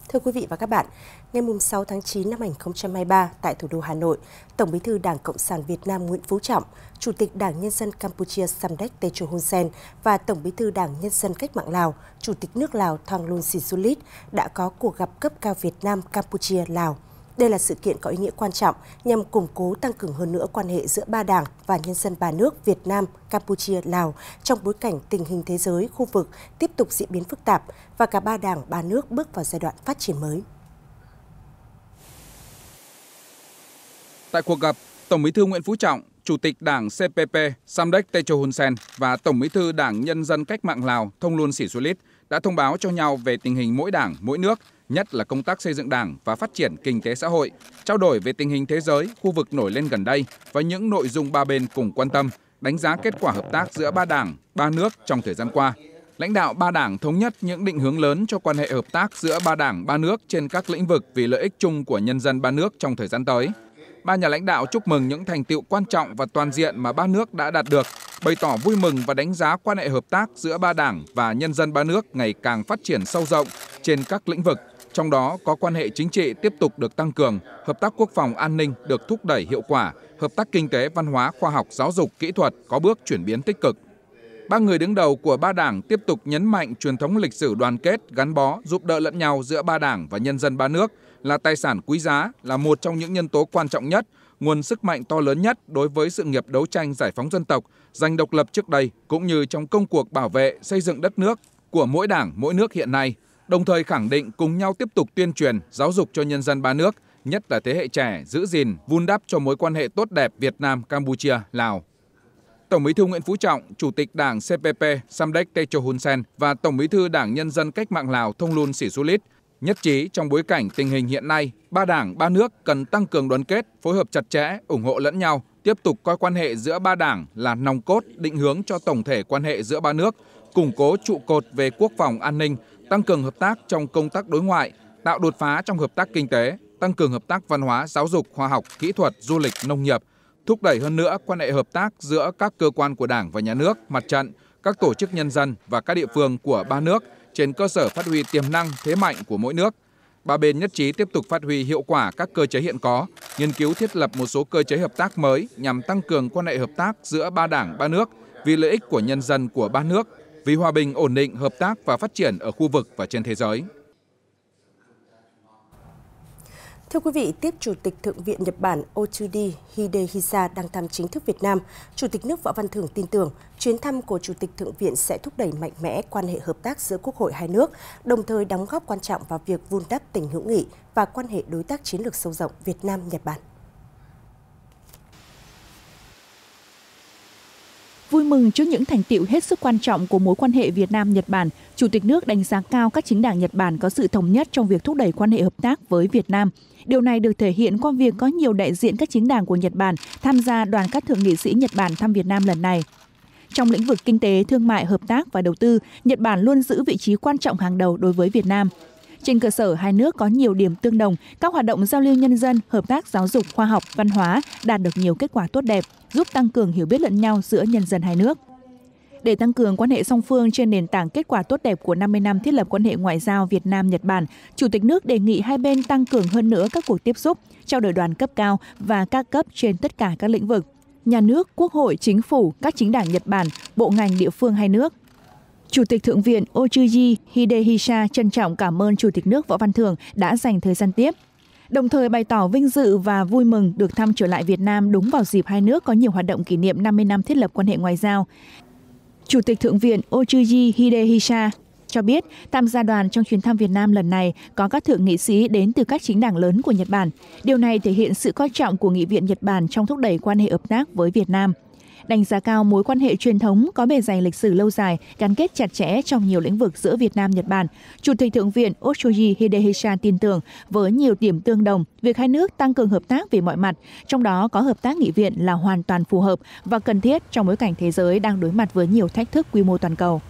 Thưa quý vị và các bạn, ngày 6 tháng 9 năm 2023 tại thủ đô Hà Nội, Tổng Bí thư Đảng Cộng sản Việt Nam Nguyễn Phú Trọng, Chủ tịch Đảng Nhân dân Campuchia Samdech Techo Hun Sen và Tổng Bí thư Đảng Nhân dân Cách mạng Lào, Chủ tịch nước Lào Thongloun Sisoulith đã có cuộc gặp cấp cao Việt Nam Campuchia Lào. Đây là sự kiện có ý nghĩa quan trọng nhằm củng cố tăng cường hơn nữa quan hệ giữa ba đảng và nhân dân ba nước Việt Nam, Campuchia, Lào trong bối cảnh tình hình thế giới, khu vực tiếp tục diễn biến phức tạp và cả ba đảng, ba nước bước vào giai đoạn phát triển mới. Tại cuộc gặp, Tổng Bí thư Nguyễn Phú Trọng, Chủ tịch Đảng CPP Samdech Techo Hun Sen và Tổng Bí thư Đảng Nhân dân Cách mạng Lào Thongloun Sisoulith đã thông báo cho nhau về tình hình mỗi đảng, mỗi nước, nhất là công tác xây dựng đảng và phát triển kinh tế xã hội, trao đổi về tình hình thế giới, khu vực nổi lên gần đây và những nội dung ba bên cùng quan tâm, đánh giá kết quả hợp tác giữa ba đảng, ba nước trong thời gian qua. Lãnh đạo ba đảng thống nhất những định hướng lớn cho quan hệ hợp tác giữa ba đảng, ba nước trên các lĩnh vực vì lợi ích chung của nhân dân ba nước trong thời gian tới. Ba nhà lãnh đạo chúc mừng những thành tựu quan trọng và toàn diện mà ba nước đã đạt được, bày tỏ vui mừng và đánh giá quan hệ hợp tác giữa ba đảng và nhân dân ba nước ngày càng phát triển sâu rộng trên các lĩnh vực, trong đó có quan hệ chính trị tiếp tục được tăng cường, hợp tác quốc phòng an ninh được thúc đẩy hiệu quả, hợp tác kinh tế, văn hóa, khoa học, giáo dục, kỹ thuật có bước chuyển biến tích cực. Ba người đứng đầu của ba đảng tiếp tục nhấn mạnh truyền thống lịch sử đoàn kết, gắn bó, giúp đỡ lẫn nhau giữa ba đảng và nhân dân ba nước là tài sản quý giá, là một trong những nhân tố quan trọng nhất, nguồn sức mạnh to lớn nhất đối với sự nghiệp đấu tranh giải phóng dân tộc, giành độc lập trước đây, cũng như trong công cuộc bảo vệ, xây dựng đất nước của mỗi đảng, mỗi nước hiện nay, đồng thời khẳng định cùng nhau tiếp tục tuyên truyền, giáo dục cho nhân dân ba nước, nhất là thế hệ trẻ, giữ gìn, vun đắp cho mối quan hệ tốt đẹp Việt Nam, Campuchia, Lào. Tổng Bí thư Nguyễn Phú Trọng, Chủ tịch Đảng CPP Samdech Techo Hun Sen và Tổng Bí thư Đảng Nhân dân Cách mạng Lào Thongloun Sisoulith nhất trí trong bối cảnh tình hình hiện nay, ba đảng, ba nước cần tăng cường đoàn kết, phối hợp chặt chẽ, ủng hộ lẫn nhau, tiếp tục coi quan hệ giữa ba đảng là nòng cốt, định hướng cho tổng thể quan hệ giữa ba nước, củng cố trụ cột về quốc phòng an ninh, tăng cường hợp tác trong công tác đối ngoại, tạo đột phá trong hợp tác kinh tế, tăng cường hợp tác văn hóa, giáo dục, khoa học, kỹ thuật, du lịch, nông nghiệp, thúc đẩy hơn nữa quan hệ hợp tác giữa các cơ quan của Đảng và Nhà nước, mặt trận, các tổ chức nhân dân và các địa phương của ba nước trên cơ sở phát huy tiềm năng, thế mạnh của mỗi nước. Ba bên nhất trí tiếp tục phát huy hiệu quả các cơ chế hiện có, nghiên cứu thiết lập một số cơ chế hợp tác mới nhằm tăng cường quan hệ hợp tác giữa ba đảng, ba nước vì lợi ích của nhân dân của ba nước, vì hòa bình, ổn định, hợp tác và phát triển ở khu vực và trên thế giới. Thưa quý vị, tiếp Chủ tịch Thượng viện Nhật Bản Otsuji Hidehisa đang thăm chính thức Việt Nam, Chủ tịch nước Võ Văn Thưởng tin tưởng chuyến thăm của Chủ tịch Thượng viện sẽ thúc đẩy mạnh mẽ quan hệ hợp tác giữa Quốc hội hai nước, đồng thời đóng góp quan trọng vào việc vun đắp tình hữu nghị và quan hệ đối tác chiến lược sâu rộng Việt Nam-Nhật Bản. Vui mừng trước những thành tựu hết sức quan trọng của mối quan hệ Việt Nam-Nhật Bản, Chủ tịch nước đánh giá cao các chính đảng Nhật Bản có sự thống nhất trong việc thúc đẩy quan hệ hợp tác với Việt Nam. Điều này được thể hiện qua việc có nhiều đại diện các chính đảng của Nhật Bản tham gia đoàn các thượng nghị sĩ Nhật Bản thăm Việt Nam lần này. Trong lĩnh vực kinh tế, thương mại, hợp tác và đầu tư, Nhật Bản luôn giữ vị trí quan trọng hàng đầu đối với Việt Nam. Trên cơ sở hai nước có nhiều điểm tương đồng, các hoạt động giao lưu nhân dân, hợp tác giáo dục, khoa học, văn hóa đạt được nhiều kết quả tốt đẹp, giúp tăng cường hiểu biết lẫn nhau giữa nhân dân hai nước. Để tăng cường quan hệ song phương trên nền tảng kết quả tốt đẹp của 50 năm thiết lập quan hệ ngoại giao Việt Nam-Nhật Bản, Chủ tịch nước đề nghị hai bên tăng cường hơn nữa các cuộc tiếp xúc, trao đổi đoàn cấp cao và các cấp trên tất cả các lĩnh vực. Nhà nước, Quốc hội, Chính phủ, các chính đảng Nhật Bản, bộ ngành địa phương hai nước. Chủ tịch Thượng viện Otsuji Hidehisa trân trọng cảm ơn Chủ tịch nước Võ Văn Thưởng đã dành thời gian tiếp, đồng thời bày tỏ vinh dự và vui mừng được thăm trở lại Việt Nam đúng vào dịp hai nước có nhiều hoạt động kỷ niệm 50 năm thiết lập quan hệ ngoại giao. Chủ tịch Thượng viện Otsuji Hidehisa cho biết tham gia đoàn trong chuyến thăm Việt Nam lần này có các thượng nghị sĩ đến từ các chính đảng lớn của Nhật Bản. Điều này thể hiện sự coi trọng của Nghị viện Nhật Bản trong thúc đẩy quan hệ hợp tác với Việt Nam. Đánh giá cao mối quan hệ truyền thống có bề dày lịch sử lâu dài, gắn kết chặt chẽ trong nhiều lĩnh vực giữa Việt Nam, Nhật Bản. Chủ tịch Thượng viện Otsuji Hidehisa tin tưởng với nhiều điểm tương đồng, việc hai nước tăng cường hợp tác về mọi mặt, trong đó có hợp tác nghị viện là hoàn toàn phù hợp và cần thiết trong bối cảnh thế giới đang đối mặt với nhiều thách thức quy mô toàn cầu.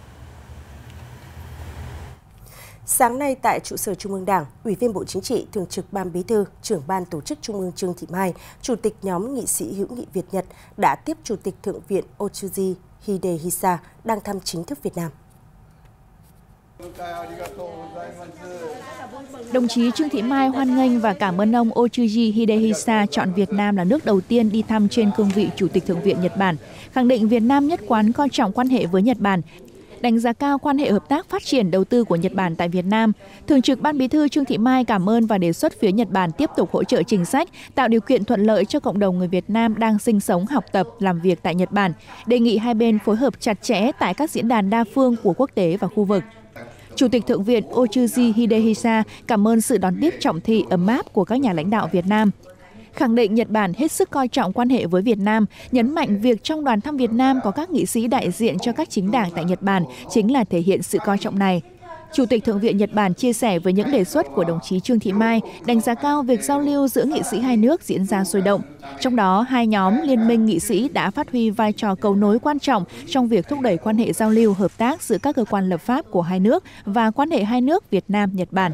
Sáng nay tại trụ sở Trung ương Đảng, Ủy viên Bộ Chính trị, Thường trực Ban Bí thư, Trưởng Ban Tổ chức Trung ương Trương Thị Mai, Chủ tịch nhóm nghị sĩ hữu nghị Việt-Nhật đã tiếp Chủ tịch Thượng viện Otsuji Hidehisa đang thăm chính thức Việt Nam. Đồng chí Trương Thị Mai hoan nghênh và cảm ơn ông Otsuji Hidehisa chọn Việt Nam là nước đầu tiên đi thăm trên cương vị Chủ tịch Thượng viện Nhật Bản, khẳng định Việt Nam nhất quán coi trọng quan hệ với Nhật Bản, đánh giá cao quan hệ hợp tác phát triển đầu tư của Nhật Bản tại Việt Nam. Thường trực Ban Bí thư Trương Thị Mai cảm ơn và đề xuất phía Nhật Bản tiếp tục hỗ trợ chính sách, tạo điều kiện thuận lợi cho cộng đồng người Việt Nam đang sinh sống, học tập, làm việc tại Nhật Bản, đề nghị hai bên phối hợp chặt chẽ tại các diễn đàn đa phương của quốc tế và khu vực. Chủ tịch Thượng viện Otsuji Hidehisa cảm ơn sự đón tiếp trọng thị ấm áp của các nhà lãnh đạo Việt Nam. Khẳng định Nhật Bản hết sức coi trọng quan hệ với Việt Nam, nhấn mạnh việc trong đoàn thăm Việt Nam có các nghị sĩ đại diện cho các chính đảng tại Nhật Bản chính là thể hiện sự coi trọng này. Chủ tịch Thượng viện Nhật Bản chia sẻ với những đề xuất của đồng chí Trương Thị Mai, đánh giá cao việc giao lưu giữa nghị sĩ hai nước diễn ra sôi động. Trong đó, hai nhóm liên minh nghị sĩ đã phát huy vai trò cầu nối quan trọng trong việc thúc đẩy quan hệ giao lưu hợp tác giữa các cơ quan lập pháp của hai nước và quan hệ hai nước Việt Nam-Nhật Bản.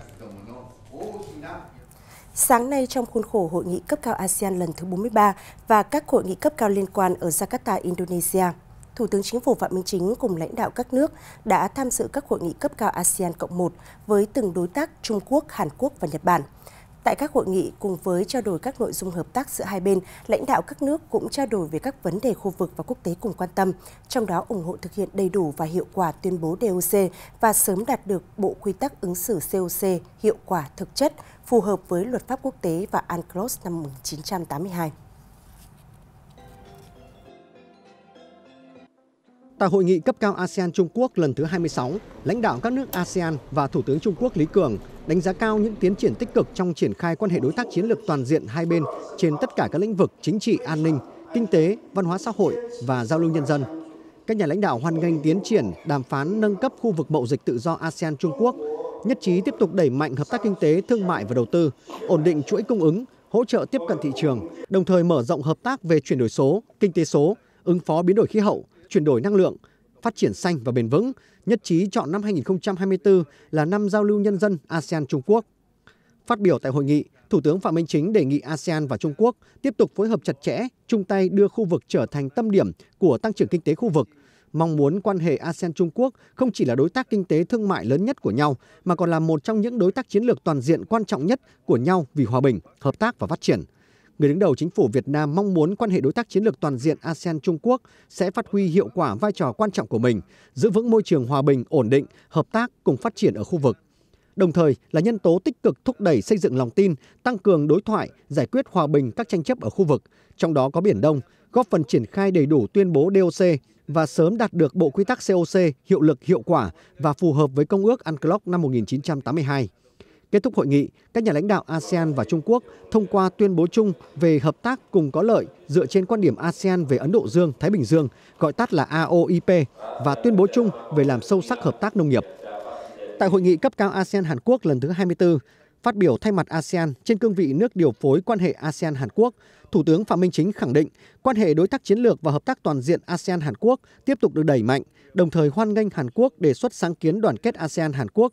Sáng nay, trong khuôn khổ Hội nghị cấp cao ASEAN lần thứ 43 và các hội nghị cấp cao liên quan ở Jakarta, Indonesia, Thủ tướng Chính phủ Phạm Minh Chính cùng lãnh đạo các nước đã tham dự các hội nghị cấp cao ASEAN Cộng 1 với từng đối tác Trung Quốc, Hàn Quốc và Nhật Bản. Tại các hội nghị, cùng với trao đổi các nội dung hợp tác giữa hai bên, lãnh đạo các nước cũng trao đổi về các vấn đề khu vực và quốc tế cùng quan tâm, trong đó ủng hộ thực hiện đầy đủ và hiệu quả tuyên bố DOC và sớm đạt được Bộ Quy tắc ứng xử COC hiệu quả thực chất, phù hợp với luật pháp quốc tế và UNCLOS năm 1982. Tại hội nghị cấp cao ASEAN Trung Quốc lần thứ 26, lãnh đạo các nước ASEAN và Thủ tướng Trung Quốc Lý Cường đánh giá cao những tiến triển tích cực trong triển khai quan hệ đối tác chiến lược toàn diện hai bên trên tất cả các lĩnh vực chính trị, an ninh, kinh tế, văn hóa xã hội và giao lưu nhân dân. Các nhà lãnh đạo hoan nghênh tiến triển đàm phán nâng cấp khu vực mậu dịch tự do ASEAN Trung Quốc, nhất trí tiếp tục đẩy mạnh hợp tác kinh tế, thương mại và đầu tư, ổn định chuỗi cung ứng, hỗ trợ tiếp cận thị trường, đồng thời mở rộng hợp tác về chuyển đổi số, kinh tế số, ứng phó biến đổi khí hậu, chuyển đổi năng lượng, phát triển xanh và bền vững, nhất trí chọn năm 2024 là năm giao lưu nhân dân ASEAN Trung Quốc. Phát biểu tại hội nghị, Thủ tướng Phạm Minh Chính đề nghị ASEAN và Trung Quốc tiếp tục phối hợp chặt chẽ, chung tay đưa khu vực trở thành tâm điểm của tăng trưởng kinh tế khu vực, mong muốn quan hệ ASEAN Trung Quốc không chỉ là đối tác kinh tế thương mại lớn nhất của nhau, mà còn là một trong những đối tác chiến lược toàn diện quan trọng nhất của nhau vì hòa bình, hợp tác và phát triển. Người đứng đầu chính phủ Việt Nam mong muốn quan hệ đối tác chiến lược toàn diện ASEAN Trung Quốc sẽ phát huy hiệu quả vai trò quan trọng của mình, giữ vững môi trường hòa bình, ổn định, hợp tác cùng phát triển ở khu vực. Đồng thời là nhân tố tích cực thúc đẩy xây dựng lòng tin, tăng cường đối thoại, giải quyết hòa bình các tranh chấp ở khu vực, trong đó có Biển Đông, góp phần triển khai đầy đủ tuyên bố DOC và sớm đạt được Bộ Quy tắc COC hiệu lực hiệu quả và phù hợp với Công ước UNCLOS năm 1982. Kết thúc hội nghị, các nhà lãnh đạo ASEAN và Trung Quốc thông qua tuyên bố chung về hợp tác cùng có lợi dựa trên quan điểm ASEAN về Ấn Độ Dương-Thái Bình Dương, gọi tắt là AOIP, và tuyên bố chung về làm sâu sắc hợp tác nông nghiệp. Tại hội nghị cấp cao ASEAN Hàn Quốc lần thứ 24, phát biểu thay mặt ASEAN trên cương vị nước điều phối quan hệ ASEAN Hàn Quốc, Thủ tướng Phạm Minh Chính khẳng định quan hệ đối tác chiến lược và hợp tác toàn diện ASEAN Hàn Quốc tiếp tục được đẩy mạnh, đồng thời hoan nghênh Hàn Quốc đề xuất sáng kiến đoàn kết ASEAN Hàn Quốc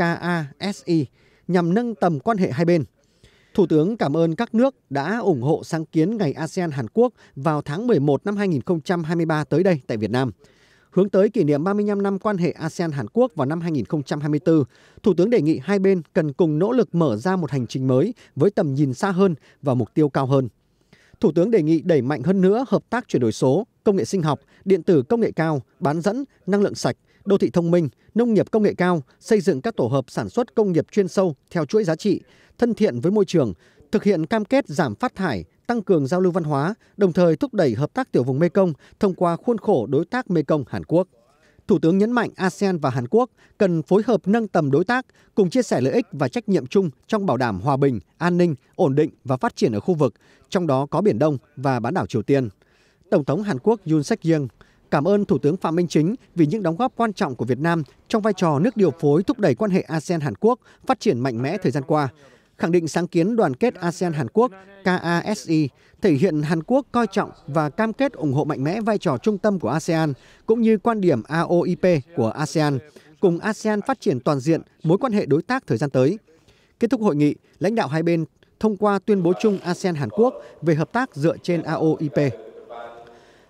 KASI nhằm nâng tầm quan hệ hai bên. Thủ tướng cảm ơn các nước đã ủng hộ sáng kiến Ngày ASEAN Hàn Quốc vào tháng 11 năm 2023 tới đây tại Việt Nam. Hướng tới kỷ niệm 35 năm quan hệ ASEAN Hàn Quốc vào năm 2024, Thủ tướng đề nghị hai bên cần cùng nỗ lực mở ra một hành trình mới với tầm nhìn xa hơn và mục tiêu cao hơn. Thủ tướng đề nghị đẩy mạnh hơn nữa hợp tác chuyển đổi số, công nghệ sinh học, điện tử công nghệ cao, bán dẫn, năng lượng sạch, đô thị thông minh, nông nghiệp công nghệ cao, xây dựng các tổ hợp sản xuất công nghiệp chuyên sâu theo chuỗi giá trị, thân thiện với môi trường, thực hiện cam kết giảm phát thải, tăng cường giao lưu văn hóa, đồng thời thúc đẩy hợp tác tiểu vùng Mekong thông qua khuôn khổ đối tác Mekong Hàn Quốc. Thủ tướng nhấn mạnh ASEAN và Hàn Quốc cần phối hợp nâng tầm đối tác, cùng chia sẻ lợi ích và trách nhiệm chung trong bảo đảm hòa bình, an ninh, ổn định và phát triển ở khu vực, trong đó có Biển Đông và bán đảo Triều Tiên. Tổng thống Hàn Quốc Yoon Suk-yeol cảm ơn Thủ tướng Phạm Minh Chính vì những đóng góp quan trọng của Việt Nam trong vai trò nước điều phối thúc đẩy quan hệ ASEAN-Hàn Quốc phát triển mạnh mẽ thời gian qua, khẳng định sáng kiến đoàn kết ASEAN-Hàn Quốc KASI thể hiện Hàn Quốc coi trọng và cam kết ủng hộ mạnh mẽ vai trò trung tâm của ASEAN, cũng như quan điểm AOIP của ASEAN, cùng ASEAN phát triển toàn diện mối quan hệ đối tác thời gian tới. Kết thúc hội nghị, lãnh đạo hai bên thông qua tuyên bố chung ASEAN-Hàn Quốc về hợp tác dựa trên AOIP.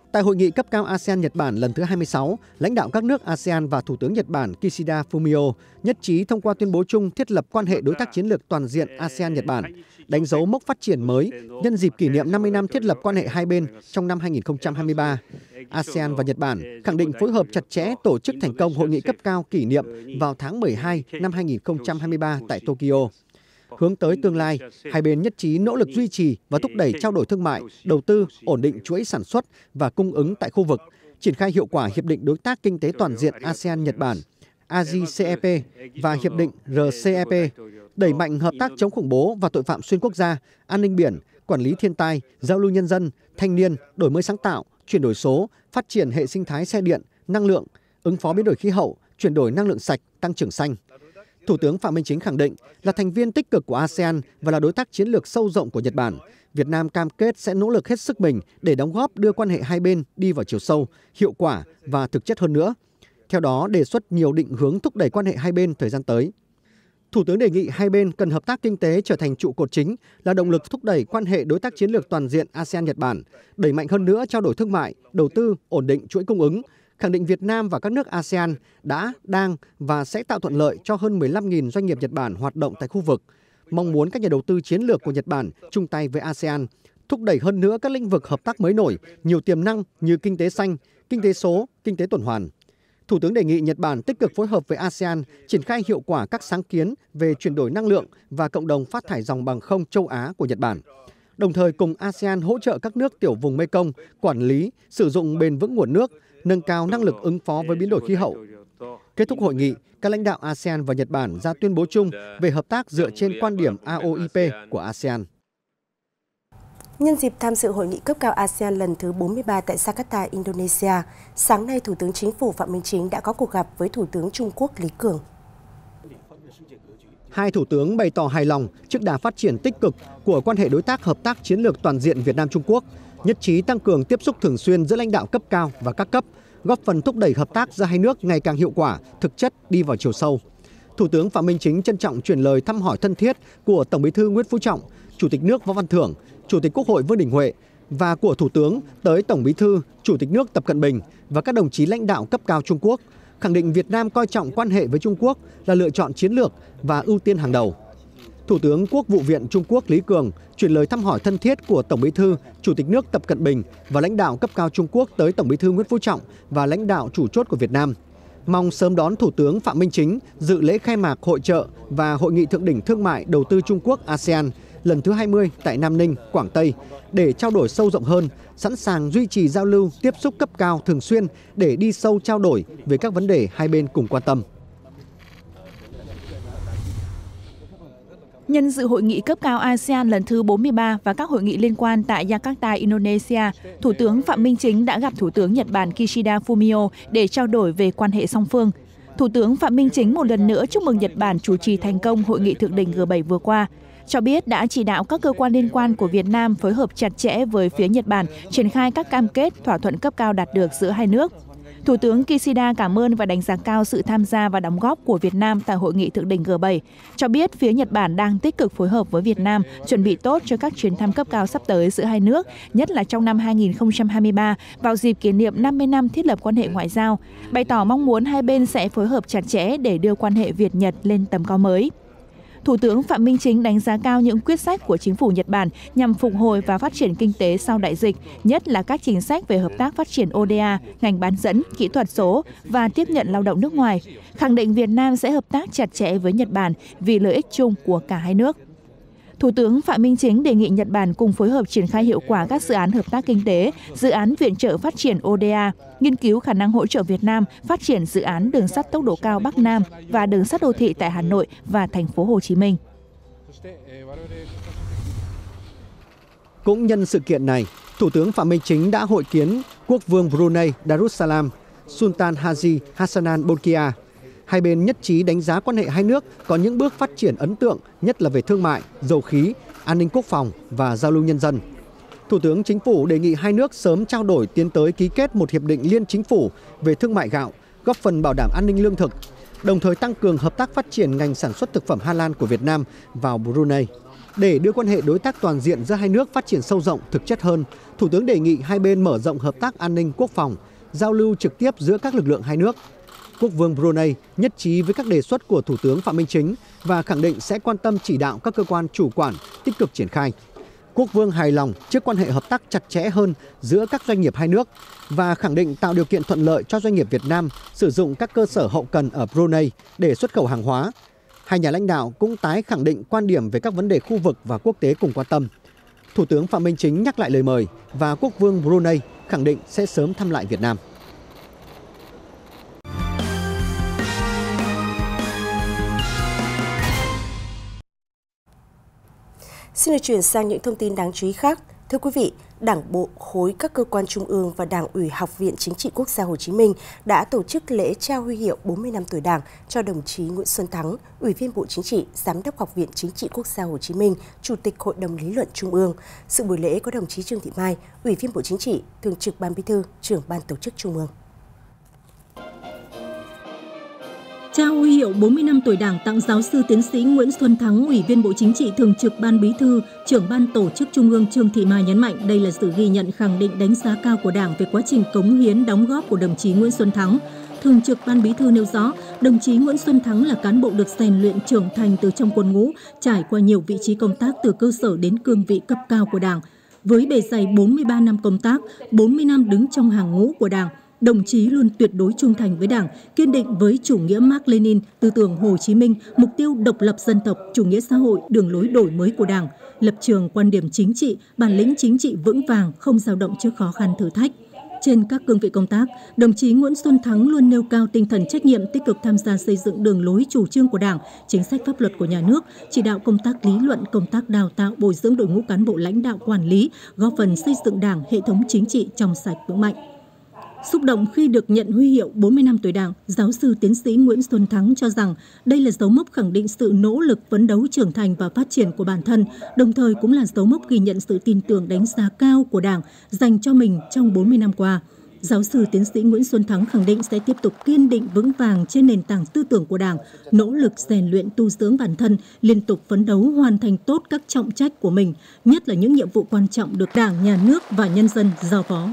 Tại hội nghị cấp cao ASEAN-Nhật Bản lần thứ 26, lãnh đạo các nước ASEAN và Thủ tướng Nhật Bản Kishida Fumio nhất trí thông qua tuyên bố chung thiết lập quan hệ đối tác chiến lược toàn diện ASEAN-Nhật Bản, đánh dấu mốc phát triển mới nhân dịp kỷ niệm 50 năm thiết lập quan hệ hai bên trong năm 2023. ASEAN và Nhật Bản khẳng định phối hợp chặt chẽ tổ chức thành công hội nghị cấp cao kỷ niệm vào tháng 12 năm 2023 tại Tokyo. Hướng tới tương lai, hai bên nhất trí nỗ lực duy trì và thúc đẩy trao đổi thương mại, đầu tư, ổn định chuỗi sản xuất và cung ứng tại khu vực, triển khai hiệu quả Hiệp định Đối tác Kinh tế Toàn diện ASEAN-Nhật Bản, AGCEP và Hiệp định RCEP, đẩy mạnh hợp tác chống khủng bố và tội phạm xuyên quốc gia, an ninh biển, quản lý thiên tai, giao lưu nhân dân, thanh niên, đổi mới sáng tạo, chuyển đổi số, phát triển hệ sinh thái xe điện, năng lượng, ứng phó biến đổi khí hậu, chuyển đổi năng lượng sạch, tăng trưởng xanh. Thủ tướng Phạm Minh Chính khẳng định là thành viên tích cực của ASEAN và là đối tác chiến lược sâu rộng của Nhật Bản, Việt Nam cam kết sẽ nỗ lực hết sức mình để đóng góp đưa quan hệ hai bên đi vào chiều sâu, hiệu quả và thực chất hơn nữa. Theo đó, đề xuất nhiều định hướng thúc đẩy quan hệ hai bên thời gian tới. Thủ tướng đề nghị hai bên cần hợp tác kinh tế trở thành trụ cột chính, là động lực thúc đẩy quan hệ đối tác chiến lược toàn diện ASEAN-Nhật Bản, đẩy mạnh hơn nữa trao đổi thương mại, đầu tư, ổn định chuỗi cung ứng, khẳng định Việt Nam và các nước ASEAN đã, đang và sẽ tạo thuận lợi cho hơn 15.000 doanh nghiệp Nhật Bản hoạt động tại khu vực, mong muốn các nhà đầu tư chiến lược của Nhật Bản chung tay với ASEAN, thúc đẩy hơn nữa các lĩnh vực hợp tác mới nổi, nhiều tiềm năng như kinh tế xanh, kinh tế số, kinh tế tuần hoàn. Thủ tướng đề nghị Nhật Bản tích cực phối hợp với ASEAN, triển khai hiệu quả các sáng kiến về chuyển đổi năng lượng và cộng đồng phát thải ròng bằng không châu Á của Nhật Bản. Đồng thời cùng ASEAN hỗ trợ các nước tiểu vùng Mekong quản lý, sử dụng bền vững nguồn nước, nâng cao năng lực ứng phó với biến đổi khí hậu. Kết thúc hội nghị, các lãnh đạo ASEAN và Nhật Bản ra tuyên bố chung về hợp tác dựa trên quan điểm AOIP của ASEAN. Nhân dịp tham dự hội nghị cấp cao ASEAN lần thứ 43 tại Jakarta, Indonesia, sáng nay Thủ tướng Chính phủ Phạm Minh Chính đã có cuộc gặp với Thủ tướng Trung Quốc Lý Cường. Hai thủ tướng bày tỏ hài lòng trước đà phát triển tích cực của quan hệ đối tác hợp tác chiến lược toàn diện Việt Nam-Trung Quốc, nhất trí tăng cường tiếp xúc thường xuyên giữa lãnh đạo cấp cao và các cấp, góp phần thúc đẩy hợp tác giữa hai nước ngày càng hiệu quả, thực chất đi vào chiều sâu. Thủ tướng Phạm Minh Chính trân trọng chuyển lời thăm hỏi thân thiết của Tổng Bí thư Nguyễn Phú Trọng, Chủ tịch nước Võ Văn Thưởng, Chủ tịch Quốc hội Vương Đình Huệ và của Thủ tướng tới Tổng Bí thư, Chủ tịch nước Tập Cận Bình và các đồng chí lãnh đạo cấp cao Trung Quốc, khẳng định Việt Nam coi trọng quan hệ với Trung Quốc là lựa chọn chiến lược và ưu tiên hàng đầu. Thủ tướng Quốc vụ viện Trung Quốc Lý Cường chuyển lời thăm hỏi thân thiết của Tổng Bí thư, Chủ tịch nước Tập Cận Bình và lãnh đạo cấp cao Trung Quốc tới Tổng Bí thư Nguyễn Phú Trọng và lãnh đạo chủ chốt của Việt Nam. Mong sớm đón Thủ tướng Phạm Minh Chính dự lễ khai mạc hội chợ và hội nghị thượng đỉnh thương mại đầu tư Trung Quốc ASEAN lần thứ 20 tại Nam Ninh, Quảng Tây để trao đổi sâu rộng hơn, sẵn sàng duy trì giao lưu tiếp xúc cấp cao thường xuyên để đi sâu trao đổi về các vấn đề hai bên cùng quan tâm. Nhân dự hội nghị cấp cao ASEAN lần thứ 43 và các hội nghị liên quan tại Jakarta, Indonesia, Thủ tướng Phạm Minh Chính đã gặp Thủ tướng Nhật Bản Kishida Fumio để trao đổi về quan hệ song phương. Thủ tướng Phạm Minh Chính một lần nữa chúc mừng Nhật Bản chủ trì thành công hội nghị thượng đỉnh G7 vừa qua, cho biết đã chỉ đạo các cơ quan liên quan của Việt Nam phối hợp chặt chẽ với phía Nhật Bản, triển khai các cam kết, thỏa thuận cấp cao đạt được giữa hai nước. Thủ tướng Kishida cảm ơn và đánh giá cao sự tham gia và đóng góp của Việt Nam tại hội nghị thượng đỉnh G7, cho biết phía Nhật Bản đang tích cực phối hợp với Việt Nam, chuẩn bị tốt cho các chuyến thăm cấp cao sắp tới giữa hai nước, nhất là trong năm 2023, vào dịp kỷ niệm 50 năm thiết lập quan hệ ngoại giao, bày tỏ mong muốn hai bên sẽ phối hợp chặt chẽ để đưa quan hệ Việt-Nhật lên tầm cao mới. Thủ tướng Phạm Minh Chính đánh giá cao những quyết sách của chính phủ Nhật Bản nhằm phục hồi và phát triển kinh tế sau đại dịch, nhất là các chính sách về hợp tác phát triển ODA, ngành bán dẫn, kỹ thuật số và tiếp nhận lao động nước ngoài, khẳng định Việt Nam sẽ hợp tác chặt chẽ với Nhật Bản vì lợi ích chung của cả hai nước. Thủ tướng Phạm Minh Chính đề nghị Nhật Bản cùng phối hợp triển khai hiệu quả các dự án hợp tác kinh tế, dự án viện trợ phát triển ODA, nghiên cứu khả năng hỗ trợ Việt Nam phát triển dự án đường sắt tốc độ cao Bắc Nam và đường sắt đô thị tại Hà Nội và thành phố Hồ Chí Minh. Cũng nhân sự kiện này, Thủ tướng Phạm Minh Chính đã hội kiến Quốc vương Brunei Darussalam Sultan Haji Hassanan Bolkiah. Hai bên nhất trí đánh giá quan hệ hai nước có những bước phát triển ấn tượng, nhất là về thương mại, dầu khí, an ninh quốc phòng và giao lưu nhân dân. Thủ tướng Chính phủ đề nghị hai nước sớm trao đổi tiến tới ký kết một hiệp định liên chính phủ về thương mại gạo, góp phần bảo đảm an ninh lương thực, đồng thời tăng cường hợp tác phát triển ngành sản xuất thực phẩm Hà Lan của Việt Nam vào Brunei. Để đưa quan hệ đối tác toàn diện giữa hai nước phát triển sâu rộng, thực chất hơn, Thủ tướng đề nghị hai bên mở rộng hợp tác an ninh quốc phòng, giao lưu trực tiếp giữa các lực lượng hai nước. Quốc vương Brunei nhất trí với các đề xuất của Thủ tướng Phạm Minh Chính và khẳng định sẽ quan tâm chỉ đạo các cơ quan chủ quản tích cực triển khai. Quốc vương hài lòng trước quan hệ hợp tác chặt chẽ hơn giữa các doanh nghiệp hai nước và khẳng định tạo điều kiện thuận lợi cho doanh nghiệp Việt Nam sử dụng các cơ sở hậu cần ở Brunei để xuất khẩu hàng hóa. Hai nhà lãnh đạo cũng tái khẳng định quan điểm về các vấn đề khu vực và quốc tế cùng quan tâm. Thủ tướng Phạm Minh Chính nhắc lại lời mời và Quốc vương Brunei khẳng định sẽ sớm thăm lại Việt Nam. Xin được chuyển sang những thông tin đáng chú ý khác. Thưa quý vị, Đảng bộ khối các cơ quan trung ương và Đảng ủy Học viện Chính trị Quốc gia Hồ Chí Minh đã tổ chức lễ trao huy hiệu 40 năm tuổi Đảng cho đồng chí Nguyễn Xuân Thắng, Ủy viên Bộ Chính trị, Giám đốc Học viện Chính trị Quốc gia Hồ Chí Minh, Chủ tịch Hội đồng Lý luận Trung ương. Sự buổi lễ có đồng chí Trương Thị Mai, Ủy viên Bộ Chính trị, Thường trực Ban Bí thư, Trưởng Ban Tổ chức Trung ương. Trao huy hiệu 40 năm tuổi Đảng tặng giáo sư tiến sĩ Nguyễn Xuân Thắng, Ủy viên Bộ Chính trị, Thường trực Ban Bí thư, Trưởng Ban Tổ chức Trung ương Trương Thị Mai nhấn mạnh đây là sự ghi nhận khẳng định đánh giá cao của Đảng về quá trình cống hiến đóng góp của đồng chí Nguyễn Xuân Thắng. Thường trực Ban Bí thư nêu rõ, đồng chí Nguyễn Xuân Thắng là cán bộ được rèn luyện trưởng thành từ trong quân ngũ, trải qua nhiều vị trí công tác từ cơ sở đến cương vị cấp cao của Đảng. Với bề dày 43 năm công tác, 40 năm đứng trong hàng ngũ của Đảng, đồng chí luôn tuyệt đối trung thành với Đảng, kiên định với chủ nghĩa Mác Lênin, tư tưởng Hồ Chí Minh, mục tiêu độc lập dân tộc, chủ nghĩa xã hội, đường lối đổi mới của Đảng, lập trường quan điểm chính trị, bản lĩnh chính trị vững vàng, không dao động trước khó khăn thử thách. Trên các cương vị công tác, đồng chí Nguyễn Xuân Thắng luôn nêu cao tinh thần trách nhiệm, tích cực tham gia xây dựng đường lối chủ trương của Đảng, chính sách pháp luật của nhà nước, chỉ đạo công tác lý luận, công tác đào tạo, bồi dưỡng đội ngũ cán bộ lãnh đạo quản lý, góp phần xây dựng Đảng, hệ thống chính trị trong sạch vững mạnh. Xúc động khi được nhận huy hiệu 40 năm tuổi Đảng, giáo sư tiến sĩ Nguyễn Xuân Thắng cho rằng đây là dấu mốc khẳng định sự nỗ lực phấn đấu trưởng thành và phát triển của bản thân, đồng thời cũng là dấu mốc ghi nhận sự tin tưởng đánh giá cao của Đảng dành cho mình trong 40 năm qua. Giáo sư tiến sĩ Nguyễn Xuân Thắng khẳng định sẽ tiếp tục kiên định vững vàng trên nền tảng tư tưởng của Đảng, nỗ lực rèn luyện tu dưỡng bản thân, liên tục phấn đấu hoàn thành tốt các trọng trách của mình, nhất là những nhiệm vụ quan trọng được Đảng, Nhà nước và nhân dân giao phó.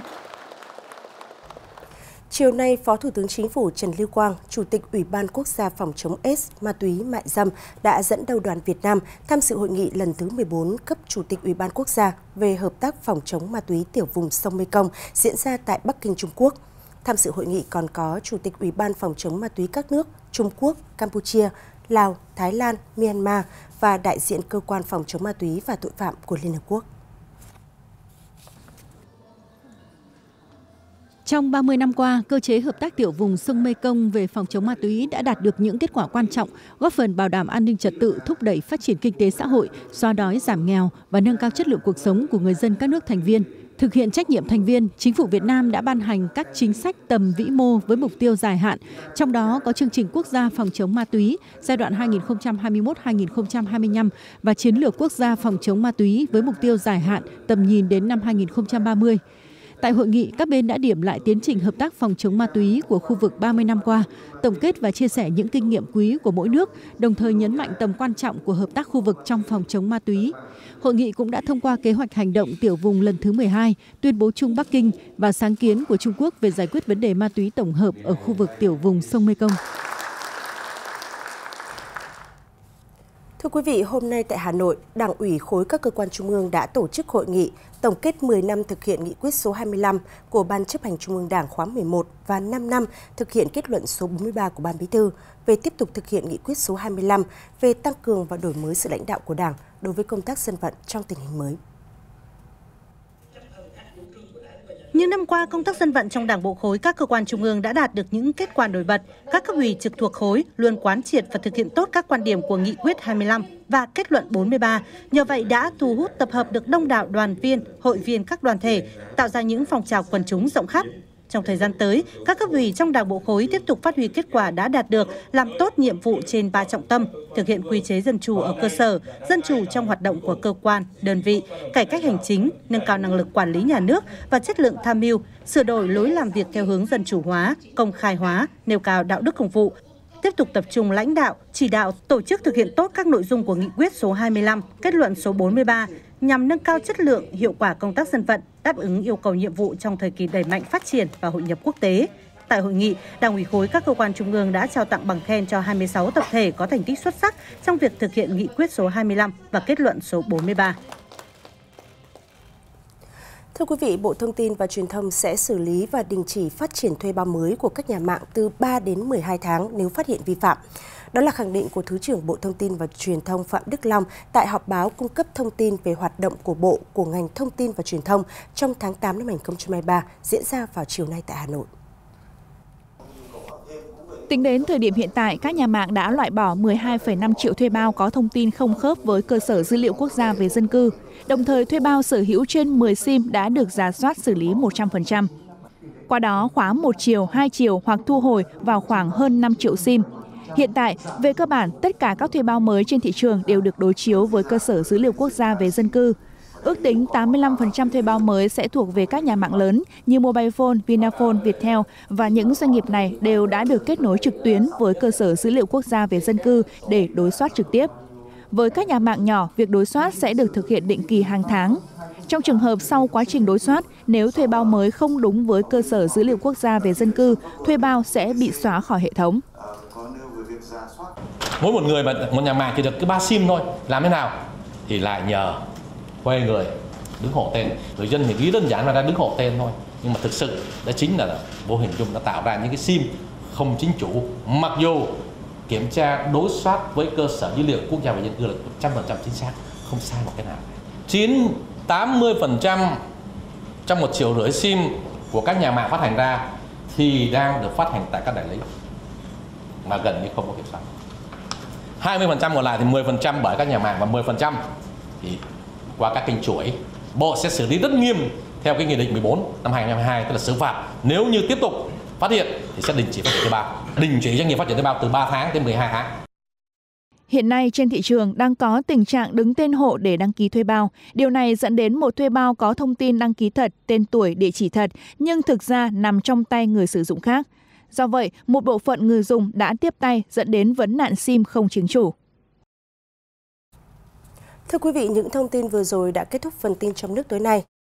Chiều nay, Phó Thủ tướng Chính phủ Trần Lưu Quang, Chủ tịch Ủy ban Quốc gia phòng chống AIDS, ma túy, mại dâm đã dẫn đầu đoàn Việt Nam tham dự hội nghị lần thứ 14 cấp Chủ tịch Ủy ban Quốc gia về hợp tác phòng chống ma túy tiểu vùng sông Mekong diễn ra tại Bắc Kinh, Trung Quốc. Tham dự hội nghị còn có Chủ tịch Ủy ban phòng chống ma túy các nước Trung Quốc, Campuchia, Lào, Thái Lan, Myanmar và đại diện Cơ quan phòng chống ma túy và tội phạm của Liên Hợp Quốc. Trong 30 năm qua, cơ chế hợp tác tiểu vùng sông Mekong về phòng chống ma túy đã đạt được những kết quả quan trọng, góp phần bảo đảm an ninh trật tự, thúc đẩy phát triển kinh tế xã hội, xóa đói giảm nghèo và nâng cao chất lượng cuộc sống của người dân các nước thành viên. Thực hiện trách nhiệm thành viên, Chính phủ Việt Nam đã ban hành các chính sách tầm vĩ mô với mục tiêu dài hạn, trong đó có chương trình quốc gia phòng chống ma túy giai đoạn 2021-2025 và chiến lược quốc gia phòng chống ma túy với mục tiêu dài hạn tầm nhìn đến năm 2030. Tại hội nghị, các bên đã điểm lại tiến trình hợp tác phòng chống ma túy của khu vực 30 năm qua, tổng kết và chia sẻ những kinh nghiệm quý của mỗi nước, đồng thời nhấn mạnh tầm quan trọng của hợp tác khu vực trong phòng chống ma túy. Hội nghị cũng đã thông qua kế hoạch hành động tiểu vùng lần thứ 12, tuyên bố chung Bắc Kinh và sáng kiến của Trung Quốc về giải quyết vấn đề ma túy tổng hợp ở khu vực tiểu vùng sông Mekong. Thưa quý vị, hôm nay tại Hà Nội, Đảng ủy khối các cơ quan trung ương đã tổ chức hội nghị tổng kết 10 năm thực hiện nghị quyết số 25 của Ban chấp hành Trung ương Đảng khóa 11 và 5 năm thực hiện kết luận số 43 của Ban Bí thư về tiếp tục thực hiện nghị quyết số 25 về tăng cường và đổi mới sự lãnh đạo của Đảng đối với công tác dân vận trong tình hình mới. Những năm qua, công tác dân vận trong Đảng bộ khối các cơ quan trung ương đã đạt được những kết quả nổi bật. Các cấp ủy trực thuộc khối luôn quán triệt và thực hiện tốt các quan điểm của nghị quyết 25 và kết luận 43. Nhờ vậy đã thu hút tập hợp được đông đảo đoàn viên, hội viên các đoàn thể, tạo ra những phong trào quần chúng rộng khắp. Trong thời gian tới, các cấp ủy trong Đảng bộ khối tiếp tục phát huy kết quả đã đạt được, làm tốt nhiệm vụ trên 3 trọng tâm, thực hiện quy chế dân chủ ở cơ sở, dân chủ trong hoạt động của cơ quan, đơn vị, cải cách hành chính, nâng cao năng lực quản lý nhà nước và chất lượng tham mưu, sửa đổi lối làm việc theo hướng dân chủ hóa, công khai hóa, nêu cao đạo đức công vụ. tiếp tục tập trung lãnh đạo, chỉ đạo tổ chức thực hiện tốt các nội dung của nghị quyết số 25, kết luận số 43 nhằm nâng cao chất lượng, hiệu quả công tác dân vận, đáp ứng yêu cầu nhiệm vụ trong thời kỳ đẩy mạnh phát triển và hội nhập quốc tế. Tại hội nghị, Đảng ủy khối các cơ quan trung ương đã trao tặng bằng khen cho 26 tập thể có thành tích xuất sắc trong việc thực hiện nghị quyết số 25 và kết luận số 43. Thưa quý vị, Bộ Thông tin và Truyền thông sẽ xử lý và đình chỉ phát triển thuê bao mới của các nhà mạng từ 3 đến 12 tháng nếu phát hiện vi phạm. Đó là khẳng định của Thứ trưởng Bộ Thông tin và Truyền thông Phạm Đức Long tại họp báo cung cấp thông tin về hoạt động của Bộ của ngành Thông tin và Truyền thông trong tháng 8 năm 2023 diễn ra vào chiều nay tại Hà Nội. Tính đến thời điểm hiện tại, các nhà mạng đã loại bỏ 12,5 triệu thuê bao có thông tin không khớp với cơ sở dữ liệu quốc gia về dân cư. Đồng thời, thuê bao sở hữu trên 10 SIM đã được rà soát xử lý 100%. Qua đó, khóa 1 chiều, 2 chiều hoặc thu hồi vào khoảng hơn 5 triệu SIM. Hiện tại, về cơ bản, tất cả các thuê bao mới trên thị trường đều được đối chiếu với cơ sở dữ liệu quốc gia về dân cư. Ước tính 85% thuê bao mới sẽ thuộc về các nhà mạng lớn như Mobilephone, Vinaphone, Viettel và những doanh nghiệp này đều đã được kết nối trực tuyến với cơ sở dữ liệu quốc gia về dân cư để đối soát trực tiếp. Với các nhà mạng nhỏ, việc đối soát sẽ được thực hiện định kỳ hàng tháng. Trong trường hợp sau quá trình đối soát, nếu thuê bao mới không đúng với cơ sở dữ liệu quốc gia về dân cư, thuê bao sẽ bị xóa khỏi hệ thống. Mỗi một người mà một nhà mạng chỉ được cứ 3 SIM thôi, làm thế nào? Thì lại nhờ thuê người đứng hộ tên. Người dân thì nghĩ đơn giản là ra đứng hộ tên thôi, nhưng mà thực sự đó chính là vô hình chung đã tạo ra những cái SIM không chính chủ, mặc dù kiểm tra đối soát với cơ sở dữ liệu quốc gia về dân cư là 100% chính xác, không sai một cái nào. 80% trong 1,5 triệu SIM của các nhà mạng phát hành ra thì đang được phát hành tại các đại lý mà gần như không có kiểm soát. 20% còn lại thì 10% bởi các nhà mạng và 10% thì qua các kênh chuỗi. Bộ sẽ xử lý rất nghiêm theo cái nghị định 14 năm 2022, tức là xử phạt nếu như tiếp tục phát hiện thì sẽ đình chỉ phát triển thuê bao, đình chỉ doanh nghiệp phát triển thuê bao từ 3 tháng đến 12 tháng. Hiện nay trên thị trường đang có tình trạng đứng tên hộ để đăng ký thuê bao. Điều này dẫn đến một thuê bao có thông tin đăng ký thật, tên tuổi, địa chỉ thật, nhưng thực ra nằm trong tay người sử dụng khác. Do vậy, một bộ phận người dùng đã tiếp tay dẫn đến vấn nạn SIM không chính chủ. Thưa quý vị, những thông tin vừa rồi đã kết thúc phần tin trong nước tối nay.